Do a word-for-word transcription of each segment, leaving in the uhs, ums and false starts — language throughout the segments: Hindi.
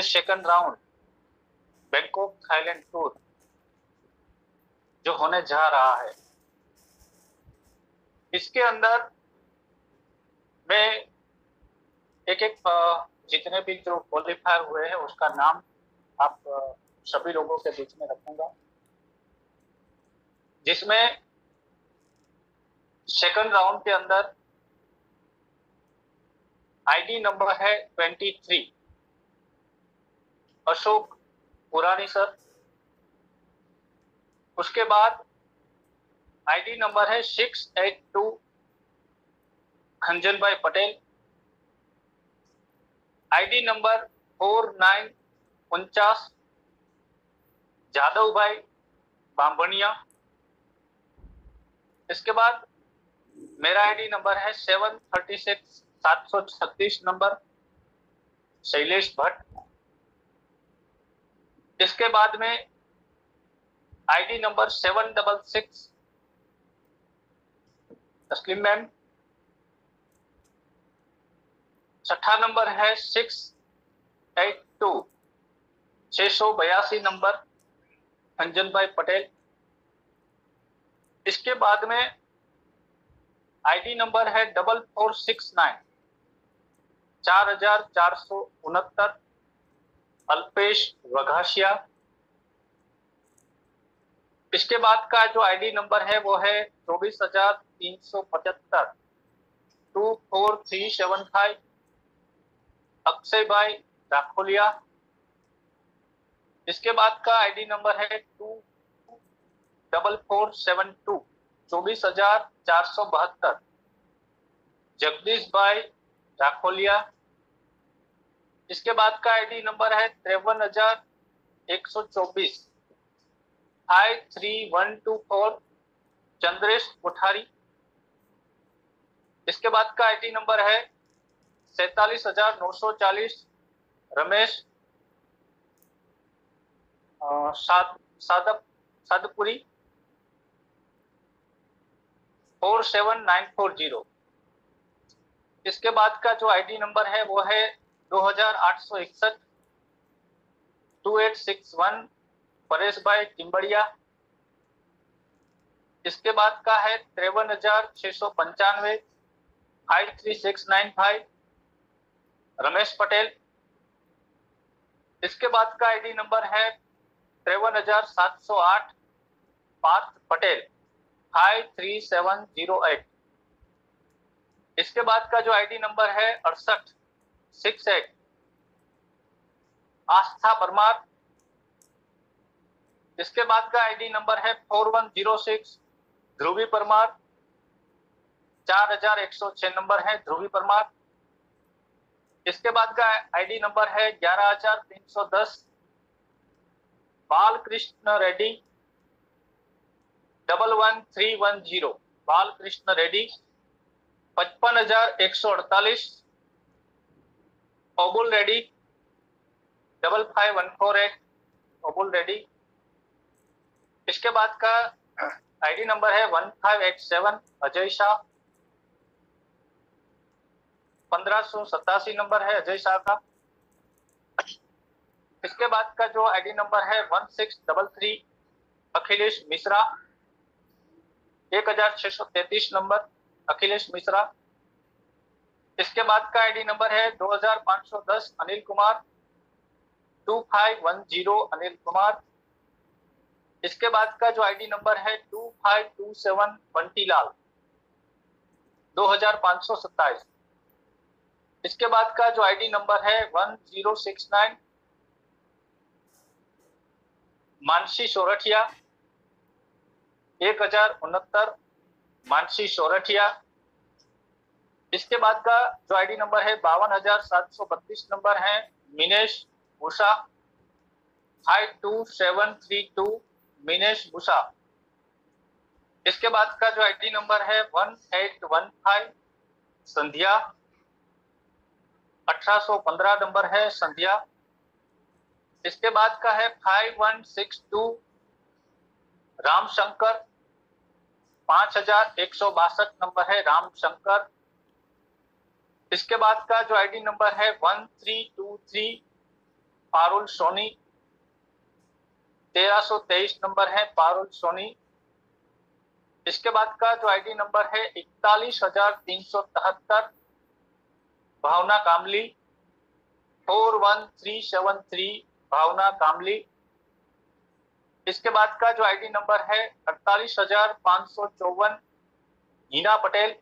ये second round Bangkok Thailand tour जो होने जा रहा है, इसके अंदर मैं एक एक जितने भी जो क्वालिफायर हुए हैं उसका नाम आप सभी लोगों के बीच में रखूंगा, जिसमें सेकंड राउंड के अंदर आईडी नंबर है तेईस, अशोक पुरानी सर। उसके बाद आईडी नंबर है six eight two, Khanjan bhai Patel. ID number four nine उनचास, जादव भाई बांबनिया। इसके बाद मेरा आईडी नंबर है सेवन थर्टी सिक्स, सात सौ छत्तीस नंबर, शैलेश भट्ट। इसके बाद में ID number seven double six, Taslim ma'am. छठा नंबर है सिक्स एट टू, छह सौ बयासी नंबर, अंजन भाई पटेल। इसके बाद में आईडी नंबर है डबल फोर सिक्स नाइन, चार हजार चार सौ उनहत्तर, अल्पेश वघासिया। इसके बाद का जो आईडी नंबर है वो है चौबीस हजार तीन सौ पचहत्तर, two four three seven five, Akshay bhai Rakholiya. इसके बाद का आईडी नंबर है two double four seven two, चौबीस हजार चार सौ बहत्तर, जगदीश भाई राखोलिया। इसके बाद का आईडी नंबर है तिरपन हजार एक सौ चौबीस, five three one two four, Chandresh Kothari. इसके बाद का आईडी नंबर है सैतालीस हजार नौ सौ चालीस, रमेश साद सादप Sadpuri, four seven nine four zero. इसके बाद का जो आईडी नंबर है वो है दो हजार आठ सौ इकसठ, two eight six one, Paresh bhai Timbadiya. इसके बाद का है तिरपन हजार छह सौ पंचानवे, five three six nine five, Ramesh Patel. इसके बाद का आईडी नंबर है तिरपन हजार सात सौ आठ, Parth Patel, five three seven zero eight. इसके बाद का जो आईडी नंबर है अड़सठ सिक्स एट, आस्था परमार। इसके बाद का आईडी नंबर है four one zero six, Dhruvi Parmar, चार हजार एक सौ छह नंबर है ध्रुवी परमार। इसके बाद का आईडी नंबर है ग्यारह हजार तीन सौ दस, Balkrishna Reddy, double one three one zero, Balkrishna Reddy. पचपन हजार एक सौ अड़तालीस, Obul Reddy, double five one four eight, Obul Reddy. इसके बाद का आईडी नंबर है one five eight seven, Ajay Shah, पंद्रह सौ सतासी नंबर है अजय शाह का। इसके बाद का जो आईडी नंबर है one six double three, Akhilesh Mishra, एक हजार छह सौ तैतीस नंबर, अखिलेश मिश्रा। इसके बाद का आईडी नंबर है दो हजार पाँच सौ दस, Anil Kumar, two five one zero, Anil Kumar. इसके बाद का जो आईडी नंबर है two five two seven, Bantilal, दो हजार पाँच सौ सत्ताईस। इसके बाद का जो आईडी नंबर है one zero six nine, Mansi Sorathiya, एक हजार उनहत्तर, मानसी सोरठिया। इसके बाद का जो आईडी नंबर है बावन हजार सात सौ बत्तीस नंबर है Minesh Bhusha, five two seven three two, Minesh Bhusha. इसके बाद का जो आईडी नंबर है one eight one five, Sandhya, अठारह सौ पंद्रह नंबर है संध्या। इसके बाद का है five one six two, Ramshankar, पांच हजार एक सौ बासठ नंबर है रामशंकर। इसके बाद का जो आईडी नंबर है one three two three, Parul Soni, तेरह सौ तेईस नंबर है पारुल सोनी। इसके बाद का जो आईडी नंबर है इकतालीस हजार तीन सौ तिहत्तर, Bhavna Kamli, four one three seven three, Bhavna Kamli. इसके बाद का जो आईडी नंबर है अड़तालीस हजार पांच सौ चौवन, Hina Patel,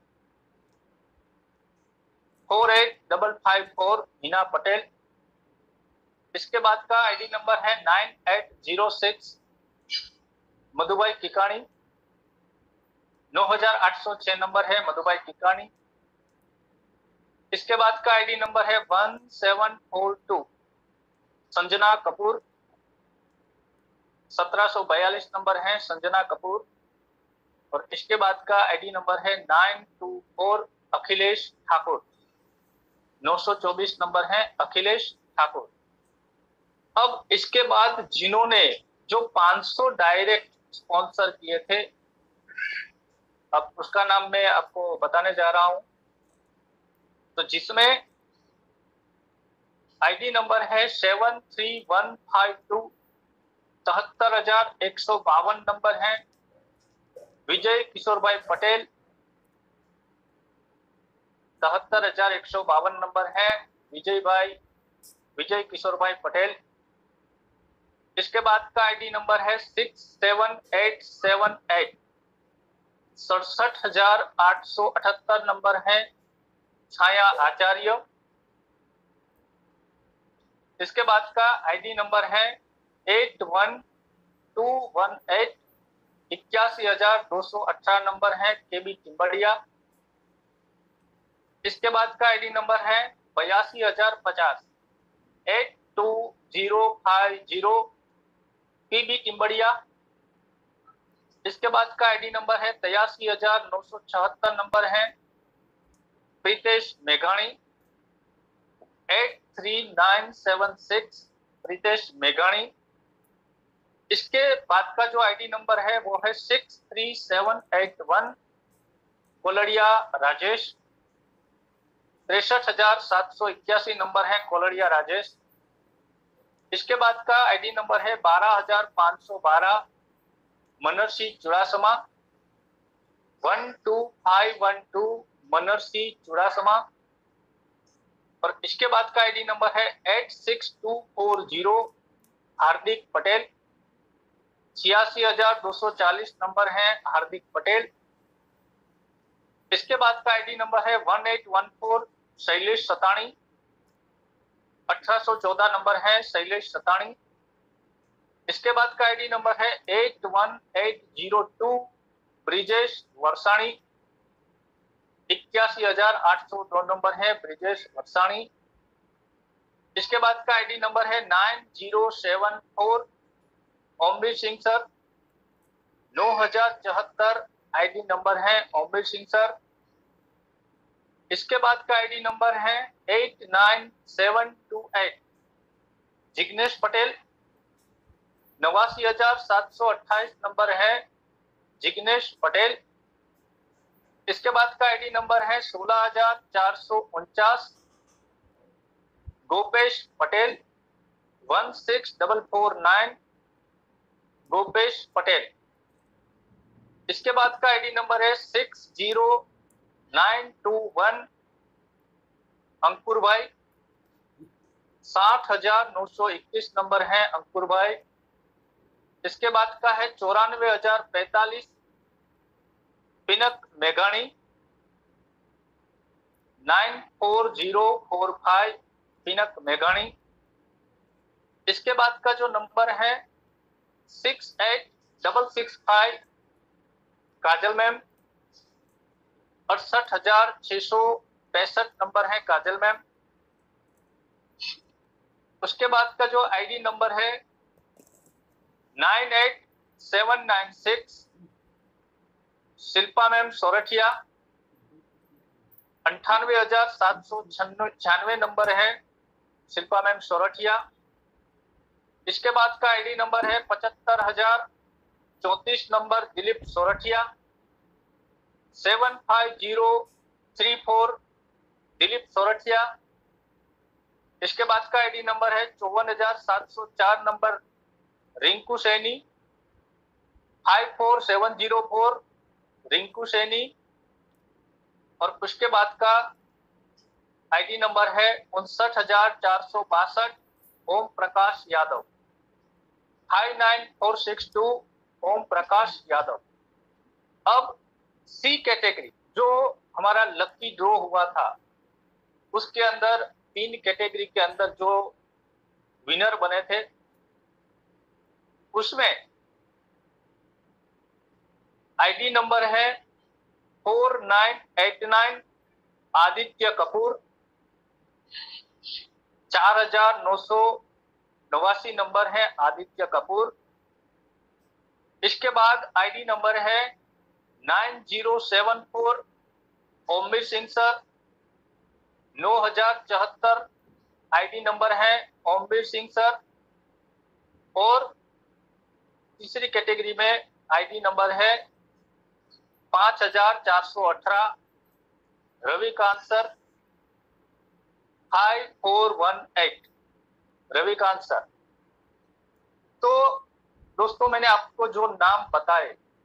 four eight double five four, Hina Patel. इसके बाद का आईडी नंबर है nine eight zero six, Madhubai Kikani, नौ हजार आठ सौ छह नंबर है मधुबाई किकाणी। इसके बाद का आईडी नंबर है one seven four two, Sanjana Kapoor, सत्रह सौ बयालीस नंबर है संजना कपूर। और इसके बाद का आईडी नंबर है nine two four, Akhilesh Thakur, नौ सौ चौबीस नंबर है अखिलेश ठाकुर। अब इसके बाद जिन्होंने जो पाँच सौ डायरेक्ट स्पॉन्सर किए थे, अब उसका नाम मैं आपको बताने जा रहा हूं। तो जिसमें आईडी नंबर है seven three one five two, तिहत्तर हजार एक सौ बावन नंबर है विजय किशोर भाई पटेल, तिहत्तर हजार एक सौ बावन नंबर है विजय भाई विजय किशोर भाई पटेल। इसके बाद का आईडी नंबर है six seven eight seven eight, सड़सठ हजार आठ सौ अठहत्तर नंबर है छाया आचार्य। इसके बाद का आईडी नंबर है eight one two one eight, इक्यासी हजार दो सौ अठारह नंबर है केबी टिम्बड़िया। इसके बाद का आईडी नंबर है बयासी हजार पचास, eight two zero five zero, PB Timbadiya. इसके बाद का आईडी नंबर है तिरासी हजार नौ सौ छहत्तर नंबर है Pritesh मेघाणी, eight three nine seven six, Pritesh मेघाणी। इसके बाद का जो आईडी नंबर है वो है six three seven eight one, कोलड़िया Rajesh, तिरसठ हजार सात सौ इक्यासी नंबर है कोलड़िया राजेश। इसके बाद का आईडी नंबर है बारह हजार पांच सौ बारह, Manrasi Chudasama, one two five one two, Manrasi Chudasama. और इसके बाद का आईडी नंबर है eight six two four zero, Hardik Patel, छियासी हजार दो सौ चालीस नंबर है हार्दिक पटेल। इसके बाद का आईडी नंबर है one eight one four, Shailesh Satani, अठारह सौ चौदह नंबर है शैलेश सताणी। इसके बाद का आईडी नंबर है eight one eight zero two, Brijesh Varshani, इक्यासी हजार आठ सौ दो नंबर है ब्रिजेश वर्षाणी। इसके बाद का आईडी नंबर है nine zero seven four, Omvir Singh sir, नौ हजार चौहत्तर आईडी नंबर है ओमवीर सिंह सर। इसके बाद का आईडी नंबर है eight nine seven two eight, Jignesh Patel, नवासी हजार सात सौ अट्ठाईस नंबर है जिग्नेश पटेल। इसके बाद का आईडी नंबर है सोलह हजार चार सौ उनचास, Gopesh Patel, one six double four nine, Gopesh Patel. इसके बाद का आईडी नंबर है six zero nine two one, Ankur bhai, साठ हजार नौ सौ इक्कीस नंबर है अंकुर भाई। इसके बाद का है चौरानवे हजार पैतालीस, पिनक मेघाणी, nine four zero four five, पिनक मेघाणी। इसके बाद का जो नंबर है six eight double six five, काजल मैम, अड़सठ हजार छह सौ पैंसठ नंबर है काजल मैम। उसके बाद का जो आईडी नंबर है nine eight seven nine six, Shilpa ma'am Sorathiya, अंठानवे हजार सात सौ छियानवे नंबर है शिल्पा मैम सोरठिया। इसके बाद का आईडी नंबर है पचहत्तर हजार चौतीस number Dilip Sorathiya, seven five zero three four, Dilip Sorathiya. इसके बाद का आईडी नंबर है चौवन हजार सात सौ चार number Rinku Saini. Five four seven zero four Rinku Saini. और उसके बाद का आईडी नंबर है उनसठ हजार चार सौ बासठ Om Prakash Yadav. Five nine four six two Om Prakash Yadav. अब सी कैटेगरी जो हमारा लकी ड्रॉ हुआ था, उसके अंदर तीन कैटेगरी के अंदर जो विनर बने थे, उसमें आईडी नंबर है four nine eight nine Aditya Kapoor. चार हजार नौ सौ नवासी नंबर है आदित्य कपूर। इसके बाद आईडी नंबर है nine zero seven four Omvir Singh sir. नौ हजार चौहत्तर आईडी नंबर है ओमवीर सिंह सर। और तीसरी कैटेगरी में आईडी नंबर है पांच हजार चार सौ अठारह Ravikant sir. Five four one eight Ravikant sir. तो दोस्तों, मैंने आपको जो नाम बताए,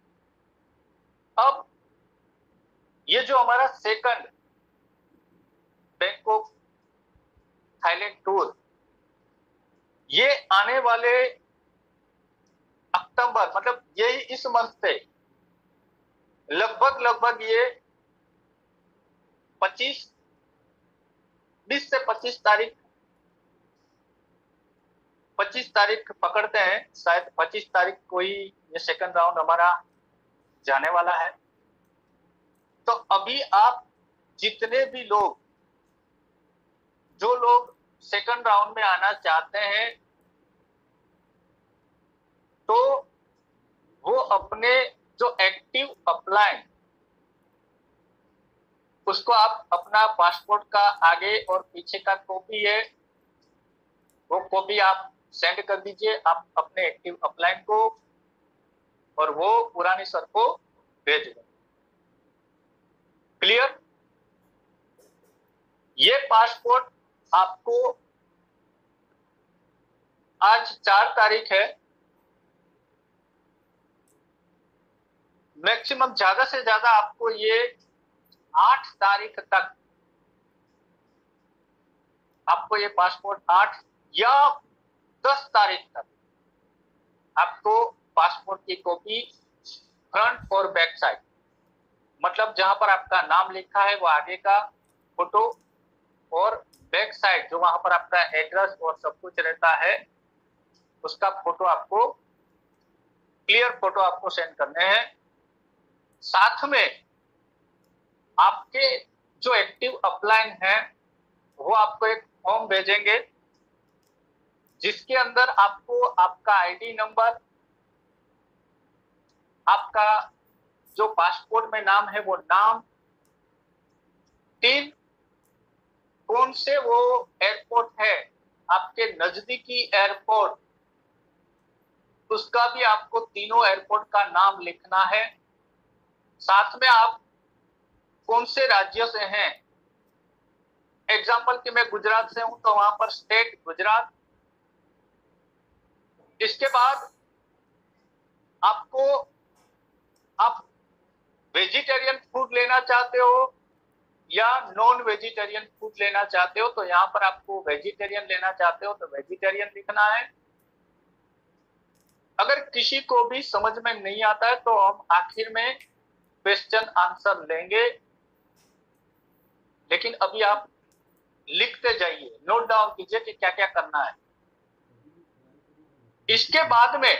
अब ये जो हमारा सेकंड बैंकॉक थाईलैंड टूर, ये आने वाले अक्टूबर, मतलब यही इस मंथ से लगभग लगभग ये पच्चीस बीस से पच्चीस तारीख पच्चीस तारीख पकड़ते हैं, शायद पच्चीस तारीख को ही ये सेकंड राउंड हमारा जाने वाला है। तो अभी आप जितने भी लोग जो लोग सेकंड राउंड में आना चाहते हैं, तो वो अपने जो एक्टिव अपलाइन, उसको आप अपना पासपोर्ट का आगे और पीछे का कॉपी है, वो कॉपी आप सेंड कर दीजिए आप अपने एक्टिव अपलाइन को, और वो पुरानी सर को भेज दें। क्लियर? ये पासपोर्ट आपको आज चार तारीख है, मैक्सिमम ज्यादा से ज्यादा आपको ये आठ तारीख तक, आपको ये पासपोर्ट आठ या दस तारीख तक आपको पासपोर्ट की कॉपी फ्रंट और बैक साइड, मतलब जहां पर आपका नाम लिखा है वो आगे का फोटो, और बैक साइड जो वहां पर आपका एड्रेस और सब कुछ रहता है उसका फोटो, आपको क्लियर फोटो आपको सेंड करने हैं। साथ में आपके जो एक्टिव अपलाइन है वो आपको एक फॉर्म भेजेंगे, जिसके अंदर आपको आपका आईडी नंबर, आपका जो पासपोर्ट में नाम है वो नाम, तीन कौन से वो एयरपोर्ट है आपके नजदीकी एयरपोर्ट, उसका भी आपको तीनों एयरपोर्ट का नाम लिखना है। साथ में आप कौन से राज्य से हैं, एग्जाम्पल कि मैं गुजरात से हूं तो वहां पर स्टेट गुजरात। इसके बाद आपको, आप वेजिटेरियन फूड लेना चाहते हो या नॉन वेजिटेरियन फूड लेना चाहते हो, तो यहाँ पर आपको वेजिटेरियन लेना चाहते हो तो वेजिटेरियन लिखना है। अगर किसी को भी समझ में नहीं आता है तो हम आखिर में क्वेश्चन आंसर लेंगे, लेकिन अभी आप लिखते जाइए, नोट डाउन कीजिए कि क्या क्या करना है। इसके बाद में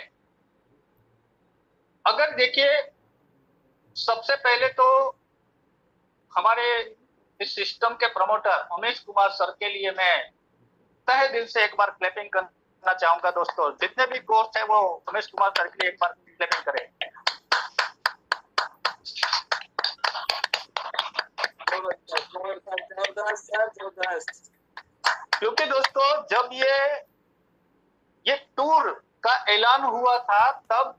अगर देखिए, सबसे पहले तो हमारे इस सिस्टम के प्रमोटर उमेश कुमार सर के लिए मैं तहे दिल से एक बार क्लैपिंग करना चाहूंगा। दोस्तों, जितने भी कोर्स है वो उमेश कुमार सर के लिए एक बार क्लैपिंग करें। क्योंकि दोस्तों, जब ये ये टूर का ऐलान हुआ था तब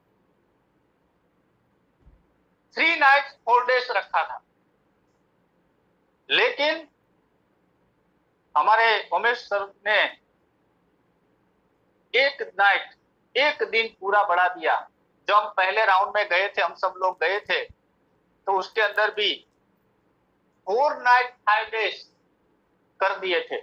थ्री नाइट्स फोर डेज रखा था, लेकिन हमारे उमेश सर ने एक नाइट, एक दिन पूरा बढ़ा दिया। जब हम पहले राउंड में गए थे, हम सब लोग गए थे, तो उसके अंदर भी फोर नाइट फाइव डेज कर दिए थे।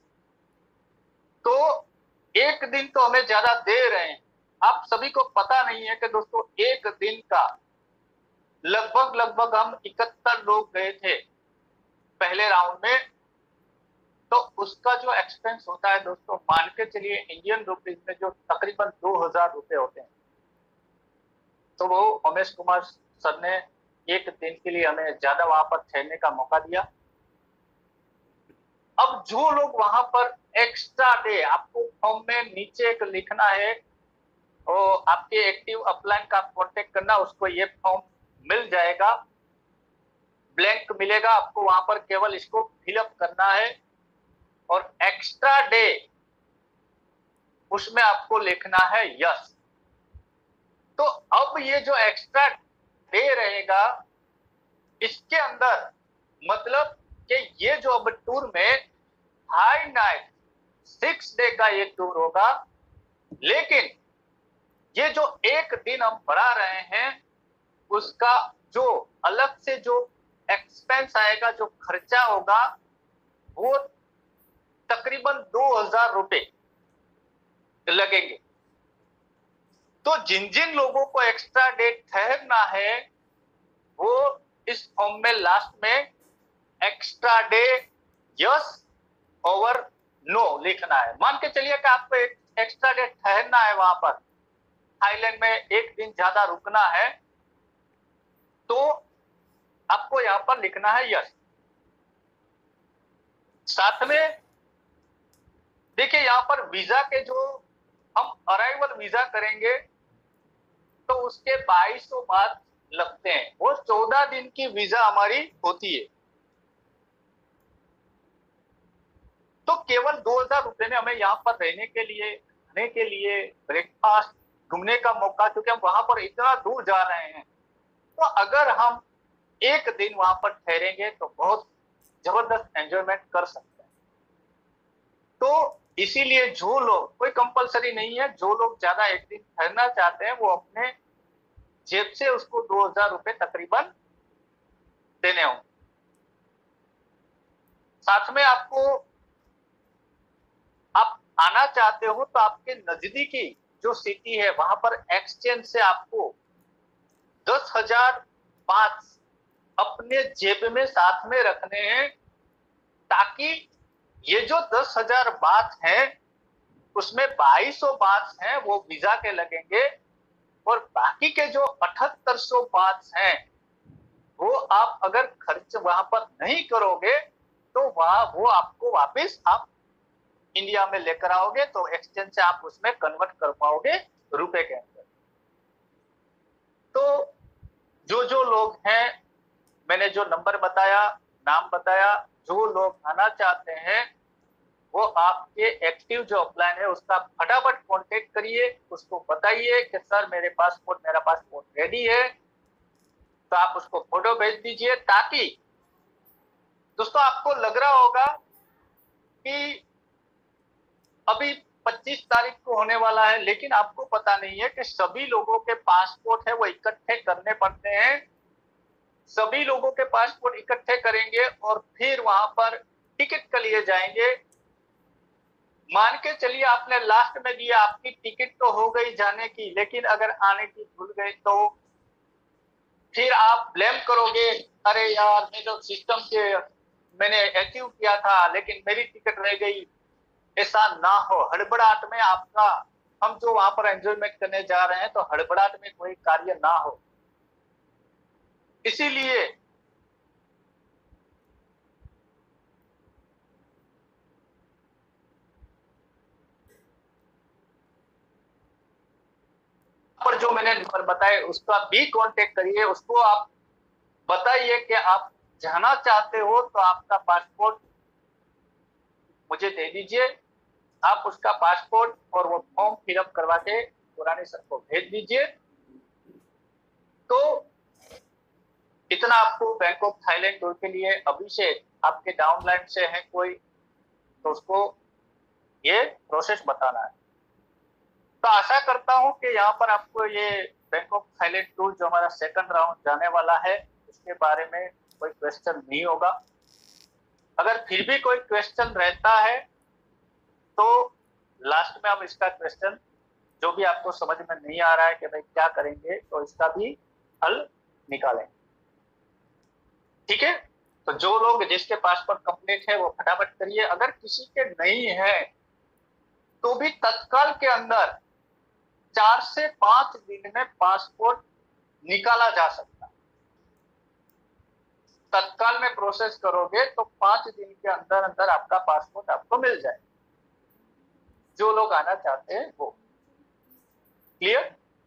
तो एक दिन तो हमें ज्यादा दे रहे हैं। आप सभी को पता नहीं है कि दोस्तों एक दिन का लगभग लगभग हम इकहत्तर लोग गए थे पहले राउंड में। तो उसका जो एक्सपेंस होता है दोस्तों, मान के चलिए इंडियन रुपीज में जो तकरीबन दो हजार रुपए होते हैं। तो वो उमेश कुमार सर ने एक दिन के लिए हमें ज्यादा वहां पर ठहरने का मौका दिया। अब जो लोग वहां पर एक्स्ट्रा डे, आपको फॉर्म में नीचे एक लिखना है और आपके एक्टिव अपलाइन का कांटेक्ट करना, उसको ये फॉर्म मिल जाएगा, ब्लैंक मिलेगा आपको, वहां पर केवल इसको फिलअप करना है और एक्स्ट्रा डे उसमें आपको लिखना है यस। तो अब ये जो एक्स्ट्रा डे रहेगा, इसके अंदर मतलब कि ये जो अब टूर में हाई नाइट सिक्स डे का ये टूर होगा, लेकिन ये जो एक दिन हम बढ़ा रहे हैं उसका जो अलग से जो एक्सपेंस आएगा, जो खर्चा होगा, वो तकरीबन दो हजार रुपए लगेंगे। तो जिन जिन लोगों को एक्स्ट्रा डे ठहरना है वो इस फॉर्म में लास्ट में extra day yes over no लिखना है। मान के चलिए कि आपको एक एक्स्ट्रा डे ठहरना है, वहां पर थाईलैंड में एक दिन ज्यादा रुकना है, तो आपको यहां पर लिखना है यस। साथ में देखिए यहां पर वीजा के जो हम अराइवल वीजा करेंगे तो उसके बाईस सौ बाद लगते हैं, वो चौदह दिन की वीजा हमारी होती है। तो केवल दो हजार रुपए में हमें यहाँ पर रहने के लिए, खाने के लिए, ब्रेकफास्ट, घूमने का मौका, क्योंकि हम वहां पर इतना दूर जा रहे हैं, तो अगर हम एक दिन वहां पर ठहरेंगे तो बहुत जबरदस्त एंजॉयमेंट कर सकते हैं। तो इसीलिए जो लोग, कोई कंपलसरी नहीं है, जो लोग ज्यादा एक दिन ठहरना चाहते हैं वो अपने जेब से उसको दो हजार रुपए तकरीबन देने होंगे। साथ में आपको, आप आना चाहते हो तो आपके नजदीकी जो सिटी है वहां पर एक्सचेंज से आपको दस हजार बात अपने जेब में साथ में रखने हैं, ताकि ये जो दस हजार बात है उसमें बाईस सौ बात हैं वो वीजा के लगेंगे, और बाकी के जो अठहत्तर सौ बात हैं वो आप अगर खर्च वहां पर नहीं करोगे तो वहां वो आपको वापस आप इंडिया में लेकर आओगे, तो एक्सचेंज से आप उसमें कन्वर्ट कर पाओगे रुपए के अंदर। तो जो जो लोग हैं, मैंने जो नंबर बताया, नाम बताया, जो लोग आना चाहते हैं वो आपके एक्टिव जो अपलाइन है उसका फटाफट कांटेक्ट करिए, उसको बताइए कि सर मेरे पासपोर्ट मेरा पासपोर्ट रेडी है, तो आप उसको फोटो भेज दीजिए। ताकि दोस्तों आपको लग रहा होगा कि अभी पच्चीस तारीख को होने वाला है, लेकिन आपको पता नहीं है कि सभी लोगों के पासपोर्ट है वो इकट्ठे करने पड़ते हैं। सभी लोगों के पासपोर्ट इकट्ठे करेंगे और फिर वहां पर टिकट के लिए जाएंगे। मान के चलिए आपने लास्ट में दिया, आपकी टिकट तो हो गई जाने की, लेकिन अगर आने की भूल गए तो फिर आप ब्लेम करोगे, अरे यार मैं जो सिस्टम के मैंने अचीव किया था लेकिन मेरी टिकट रह गई। ऐसा ना हो, हड़बड़ाहट में आपका, हम जो वहां पर एंजॉयमेंट करने जा रहे हैं तो हड़बड़ाहट में कोई कार्य ना हो, इसीलिए पर जो मैंने नंबर बताए उसका भी कांटेक्ट करिए, उसको आप बताइए कि आप जाना चाहते हो तो आपका पासपोर्ट मुझे दे दीजिए। आप उसका पासपोर्ट और वो फॉर्म फिलअप करवा के पुराने सर को भेज दीजिए। तो इतना आपको बैंक ऑफ थाईलैंड टूर के लिए, अभी से आपके डाउनलाइन से है कोई तो उसको ये प्रोसेस बताना है। तो आशा करता हूं कि यहाँ पर आपको ये बैंक ऑफ थाईलैंड टू जो हमारा सेकंड राउंड जाने वाला है उसके बारे में कोई क्वेश्चन नहीं होगा। अगर फिर भी कोई क्वेश्चन रहता है तो लास्ट में हम इसका क्वेश्चन जो भी आपको समझ में नहीं आ रहा है कि भाई क्या करेंगे तो इसका भी हल निकालें। ठीक है, तो जो लोग जिसके पासपोर्ट कंप्लीट है वो फटाफट करिए। अगर किसी के नहीं है तो भी तत्काल के अंदर चार से पांच दिन में पासपोर्ट निकाला जा सकता है। तत्काल में प्रोसेस करोगे तो पांच दिन के अंदर अंदर आपका पासपोर्ट आपको मिल जाए, जो लोग आना चाहते हैं वो। क्लियर?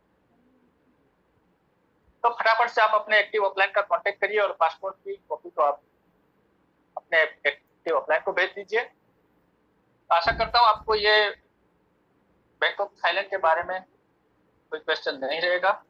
तो फटाफट से आप अपने एक्टिव अपलाइन का कांटेक्ट करिए और पासपोर्ट की कॉपी को आप अपने एक्टिव अपलाइन को भेज दीजिए। आशा करता हूं आपको ये बैंक ऑफ थाईलैंड के बारे में कोई क्वेश्चन नहीं रहेगा।